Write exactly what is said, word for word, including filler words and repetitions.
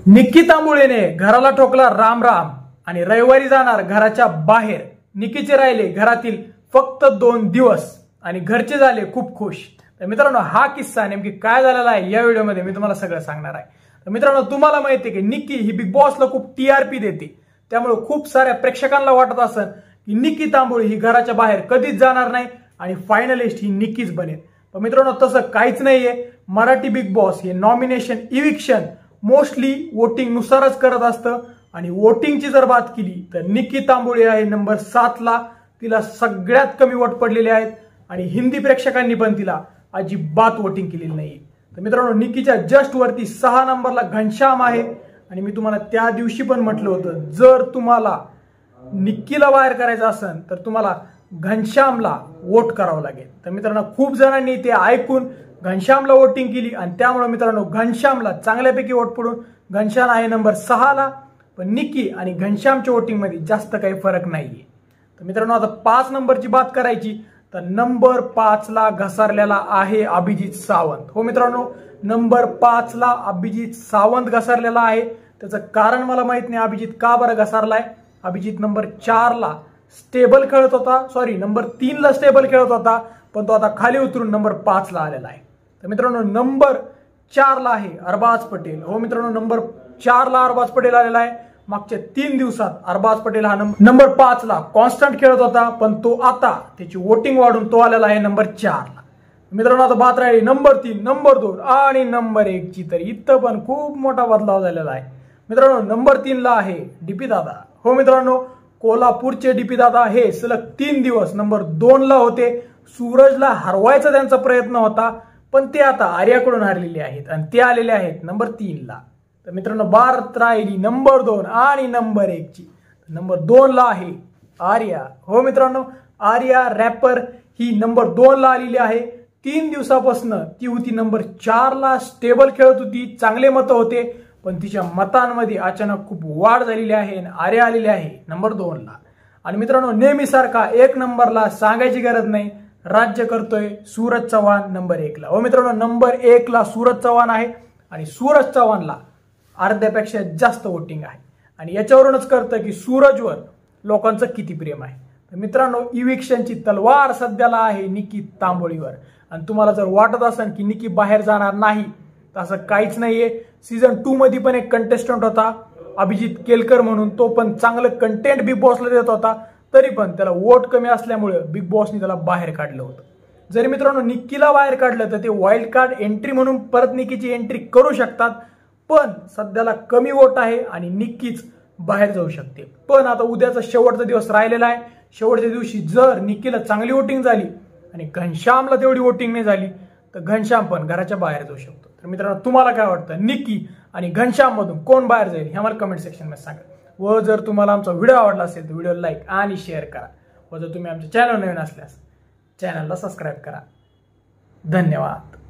निक्की तांबुळेने घराला ठोकला राम राम आणि रविवारी जाणार घराच्या बाहेर। निक्कीचे राहिले घरातील फक्त दोन दिवस आणि घरचे झाले खूप खुश। तर मित्रांनो, हा किस्सा नेमकी काय झालेला आहे या व्हिडिओमध्ये मी तुम्हाला सगळं सांगणार आहे। तर मित्रांनो, तुम्हाला माहिती आहे की निक्की ही बिग बॉसला खूप टीआरपी देते, त्यामुळे खूप साऱ्या प्रेक्षकांना वाटत असेल की निक्की तांबुळे ही घराच्या बाहेर कधीच जाणार नाही आणि फायनलिस्ट ही निक्कीच बनेल। पण मित्रांनो, तसं काहीच नाहीये। मराठी बिग बॉस हे नॉमिनेशन इविक्शन मोस्टली वोटिंग नुसारच करत असतं आणि वोटिंगची जर बात केली तर निक्की तांबुळे आहे नंबर सात ला, तिला सगळ्यात कमी वोट पडलेले आहेत आणि हिंदी प्रेक्षकांनी पण तिला अजिबात वोटिंग केलेली नाही। तर मित्रांनो, निक्कीच्या जस्ट वरती सहा नंबरला घनश्याम आहे आणि मी तुम्हाला त्या दिवशी पण म्हटलं होतं, जर तुम्हाला निक्कीला बाहेर करायचं असेल तर तुम्हाला घनश्यामला वोट करावं लागेल। तर मित्रांनो, खूप जणांनी ते ऐकून घनश्यामला वोटिंग केली आणि त्यामुळे मित्रांनो घनश्यामला चांगल्यापैकी वोट पडून घनश्याम आहे नंबर सहा ला। पण निक्की आणि घनश्यामच्या वोटिंग मध्ये जास्त काही फरक नाहीये। तर मित्रांनो, आता पाच नंबरची बात करायची तर नंबर पाच ला घसरलेला आहे अभिजित सावंत। हो मित्रांनो, नंबर पाच ला अभिजित सावंत घसरलेला आहे। त्याचं कारण मला माहित नाही अभिजित का बरं घसरलाय। अभिजित नंबर चार ला स्टेबल खेळत होता, सॉरी नंबर तीन ला स्टेबल खेळत होता, पण तो आता खाली उतरून नंबर पाच ला आलेला आहे। तर मित्रांनो, नंबर चार ला आहे अरबाज पटेल। हो मित्रांनो, नंबर चार ला अरबाज पटेल आलेला आहे। मागच्या तीन दिवसात अरबाज पटेल हा नंबर पाच ला कॉन्स्टंट खेळत होता, पण तो आता त्याची वोटिंग वाढून तो आलेला आहे नंबर चार ला। मित्रांनो, आता बात राहिली नंबर तीन, नंबर दोन आणि नंबर एक ची। तर इथं पण खूप मोठा बदलाव झालेला आहे। मित्रांनो, नंबर तीन ला आहे डीपी दादा। हो मित्रांनो, कोल्हापूरचे डीपी दादा हे सलग तीन दिवस नंबर दोन ला होते। सूरजला हरवायचा त्यांचा प्रयत्न होता, पण ते आता आर्याकडून हरलेले आहेत आणि ते आलेले आहेत नंबर तीन ला। तर मित्रांनो, बारात राहिली नंबर दोन आणि नंबर एक ची। नंबर दोन ला आहे आर्या। हो मित्रांनो, आर्या रॅपर ही नंबर दोन ला आलेली आहे। तीन दिवसापासून ती होती नंबर चार ला, स्टेबल खेळत होती, चांगले मत होते, पण तिच्या मतांमध्ये अचानक खूप वाढ झालेली आहे आणि आर्या आलेली आहे नंबर दोन ला। आणि मित्रांनो, नेहमीसारखा एक नंबरला सांगायची गरज नाही, राज्य करतोय सूरज चव्हाण नंबर एक ला। हो मित्रांनो, नंबर एक ला सूरज चव्हाण आहे आणि सूरज चव्हाणला अर्ध्यापेक्षा जास्त वोटिंग आहे आणि याच्यावरूनच कळतं की सूरजवर लोकांचं किती प्रेम आहे। तर मित्रांनो, इविक्शनची तलवार सध्याला आहे निक्की तांबोळीवर आणि तुम्हाला जर वाटत असेल की निक्की बाहेर जाणार नाही तर असं काहीच नाहीये। सीझन टू मध्ये पण एक कंटेस्टंट होता अभिजित केलकर म्हणून, तो पण चांगलं कंटेंट बिग बॉसला देत होता, तरी पण त्याला वोट कमी असल्यामुळे बिग बॉसने त्याला बाहेर काढलं होतं। जरी मित्रांनो निक्कीला बाहेर काढलं तर ते वाईल्ड कार्ड एंट्री म्हणून परत निक्कीची एंट्री करू शकतात, पण सध्याला कमी वोट आहे आणि निक्कीच बाहेर जाऊ शकते। पण आता उद्याचा शेवटचा दिवस राहिलेला आहे। शेवटच्या दिवशी जर निक्कीला चांगली वोटिंग झाली आणि घनश्यामला तेवढी वोटिंग नाही झाली तर घनश्याम पण घराच्या बाहेर जाऊ शकतो। तर मित्रांनो, तुम्हाला काय वाटतं, निक्की आणि घनश्याम मधून कोण बाहेर जाईल हे आम्हाला कमेंट सेक्शन मध्ये सांगा। व जर तुम्हाला आमचा व्हिडिओ आवडला असेल तर व्हिडिओ लाईक आणि शेअर करा व जर तुम्ही आमच्या चॅनल नवीन असल्यास चॅनलला सबस्क्राईब करा। धन्यवाद।